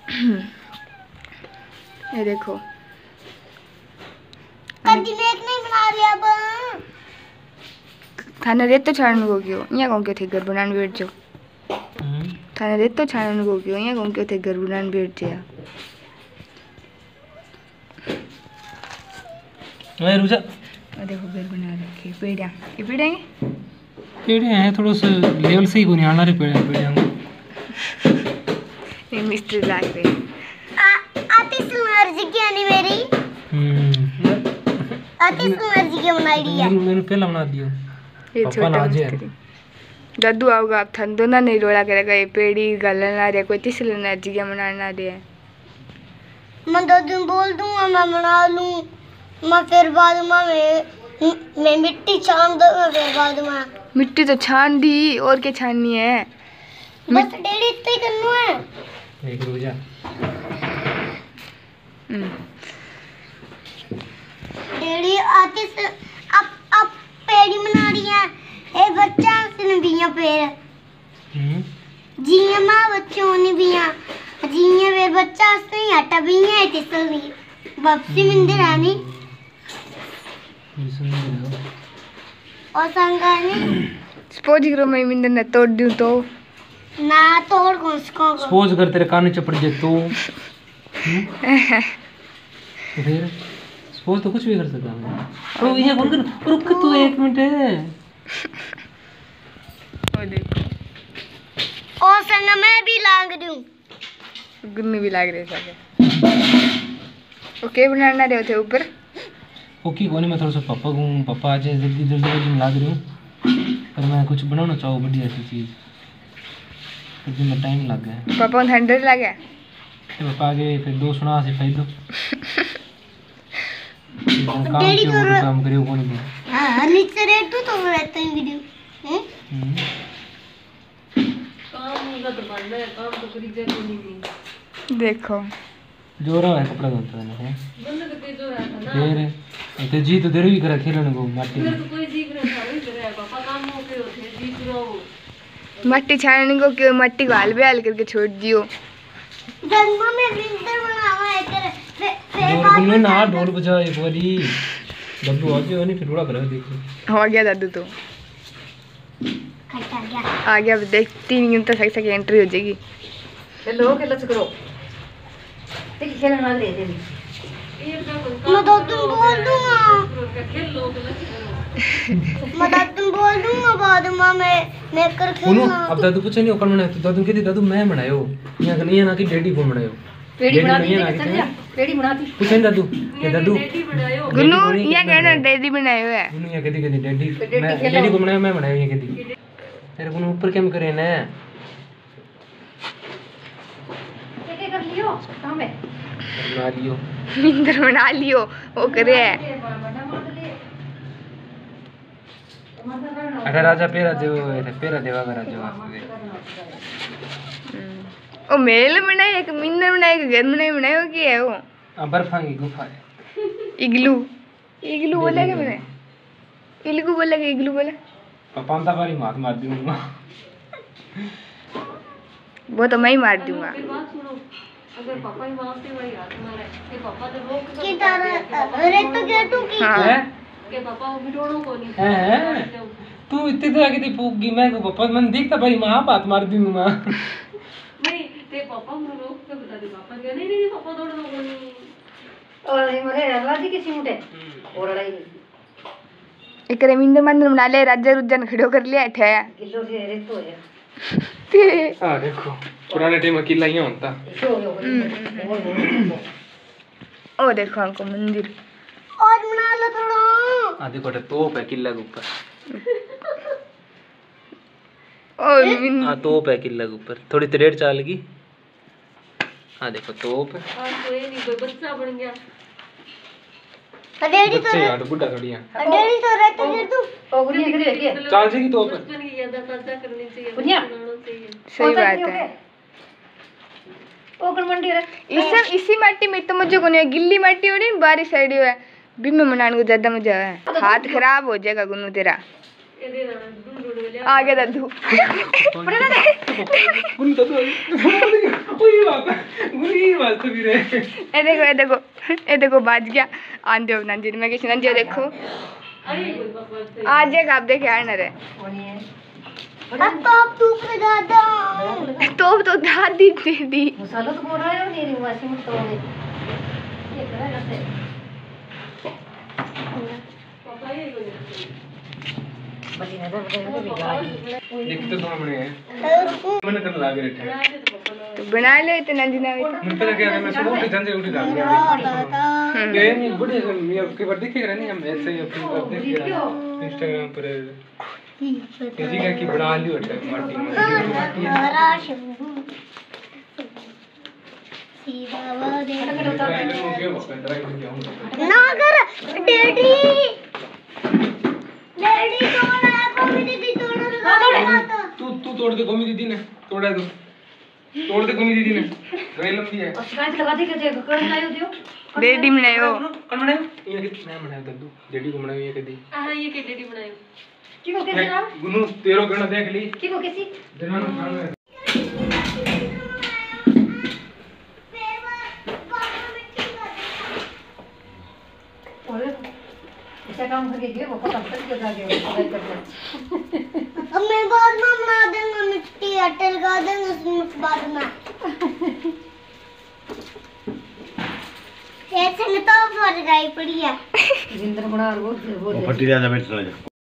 ये देखो कदी ने एक नहीं बना लिया अब थाने रेत तो छाड़न को क्यों यहाँ कौन के थे घर बनाने बैठ जाओ थाने रेत तो छाड़न को क्यों यहाँ कौन के थे घर बनाने बैठ जाओ मैं रुजा देखो घर बना रखे पेड़िया ये पेड़िया पेड़ हैं थोड़ा सा लेवल से ही को नहीं आना रे पेड़ पेड़ ये मिस्त्री लाग रहे आती सुमर्जी की आनी मेरी आती सुमर्जी की बनाई दी है मैंने पहला बना दियो ये छोटा मिस्त्री दादू आओगा आप थंदो ना नहीं रोला करेगा ये पेड़ी गलन ना रहे कोई तीसरी एनर्जी क्या बनाना रहे मैं दो दिन बोल दूंगा मैं बना लूं मैं फिर बाद में मैं मिट्टी छान दूंगा फिर बाद में मिट्टी तो छान दी और क्या छाननी है बस डेली इतना ही करना है एक रुजा डेली आती से अब पेड़ी बना रही है ए बच्चा से बिया पेड़ जिया मां बच्चों ने बिया जिया वे बच्चा से हटा बिया तिसल भी वापसी मंदिर आनी और संगानी सपोज करो मैं मिंदर ने तोड़ दूं तो ना तोड़ कौन सको सपोज कर तेरे कान चपड़ जाए तो फिर सपोज तो कुछ भी कर सकता है ओ ये बोल कर रुक तू एक मिनट और देखो और संग मैं भी लाग दूं गुन्नी भी लाग रहे साके ओके बनाना रहे थे ऊपर ओके कोने मैं थोड़ा सा पापा आज जल्दी जल्दी लाग रही हूँ पर मैं कुछ बनाना चाहूँ बढ़िया सी चीज़ फिर में टाइम लग गया पापा को हंड्रेड लग गया तो पापा आगे फिर दो सुना से फायदो काम करियो कौन भी हां नीचे रेट तो रहता है वीडियो काम का तो बंद है काम तो करी जाती नहीं देखो जोरा है कपड़ा धोता है बंद करके जो रहा था ना फिर ते जी तो देर भी करा खेलने को माटी तो कोई जीत रहा था वही करे पापा काम हो के होते जीत रहो मट्टी छानने को क्यों मट्टी को हाल बेहाल करके छोड़ दियो गंगा में विंटर बनावा है फिर तुमने ना ढोल बजा एक बारी दद्दू आ गया नहीं फिर थोड़ा करा देखो हो गया दादू तो आ गया अब देख 3 मिनट तक सही एंट्री हो जाएगी हेलो खेल करो ठीक खेलने वाले दे दे मैं तो तुम बोल दूंगा मैं तो तुम बोल दूंगा बाद में मैं कर खेलना अब दादू पूछे नहीं ओकन बनायो तो दादू कहती दादू मैं बनायो यहां का नहीं ना कि डैडी को बनायो पेड़ी बनाती है पेड़ी बनाती पूछे दादू के दादू गुन्नू ये कहना डैडी बनायो है गुन्नू ये कहती डैडी मैं डैडी को बनायो मैं बनायो ये कहती तेरे को ऊपर क्या करे ना क्या कर लियो काम है बना लियो मिंदर बना लियो वो करे है अगर राजा पेरा देवा का राजा ओ मेल बनाए एक मिंदर बनाए एक घर बनाए की है वो बर्फां की गुफा है इग्लू इग्लू बोला क्या मैंने इग्लू बोला कि इग्लू बोला पापा बारी मार दूंगा वो तो मैं ही मार दूंगा अगर पापा ही मारते भाई हाथ मारे ये पापा तो रोक के अरे तो क्या तू की है के पापा वो बिटोड़ो को नहीं है तू इतने तो आगे फूकी मैं को पापा मन देखता भाई मां हाथ मार दूंगा नहीं ते पापा को रोक के बता दे पापा के नहीं पापा दौड़ दो को नहीं और ये मरे अल्लाह जी किसी मुटे और लड़ाई एक रविंद्र मंदिर बना ले राजा रुजन खड़ो कर लिया ठया किलो से रेत हो है हां देखो पुराने टाइम में किला यहां होता ओ देखो हमको मंदिर और बना लो थोड़ा हां देखो तोप है किला के ऊपर और हां तोप है किला के ऊपर थोड़ी तरेड़ चालेगी हां देखो तोप हां कोई नहीं कोई बच्चा बन गया डैडी तो यार बुड्ढा थोड़ी है डैडी तो रहते हैं तू ओ गुनिया करे देखिए चाल जी की तोप बचपन की याद ताजा करनी चाहिए गुनिया सही बात है ओ मंडी है इसी माटी में तो मुझे कोने गिल्ली माटी हो रही बारिश साइड है भी में मनाने को ज्यादा मजा है हाथ खराब हो जाएगा गुन्नू तेरा आ गया दादू गुन्नू दादू ओए गुनी वास्तव भी रे ये देखो बाज गया आंधे हो नंजी मैं किसी नंजी देखो आज एक आप देखे आ ना रे अब तू पे दादा तो दादी दीदी मसाला तो बोल रहा है नहीं रही वैसे मत तो ये करा करते बड़ी नजर बदल के गाड़ी एक तो दोनों बने हैं मैंने कर लागे रे तो बना ले इतना जिना मुझे पता क्या है मैं सुबह उठ जंजे उठ जाता ये नहीं बड़ी मैं के बार देखे रहे नहीं हम ऐसे ही अपनी बात देख रहे इंस्टाग्राम पर जी का की बड़ा आलू है माटी ना कर डैडी डैडी तोड़ा गोमी दीदी तोड़ा तू तोड़ दे गोमी दीदी ने तोड़ा दो तोड़ दे गोमी दीदी ने गई लंबी है और शिकायत लगा दे के कर लायो दियो डेडी में लायो कौन बनायो ये कितना बनायो दद्दू डेडी को बनायो ये कदी हां ये के डैडी बनायो की को कैसे नाम गुनु तेरो गण देख ली की को कैसी दिनानो खान में ऐसा काम करके गए वो तब तक के जा गए अब मैं बाद में बना दूंगा मिट्टी अटल का दूंगा उसमें बाद में ऐसे में तो फट गई पड़ी है जिंदर बना वो फटी जा बैठ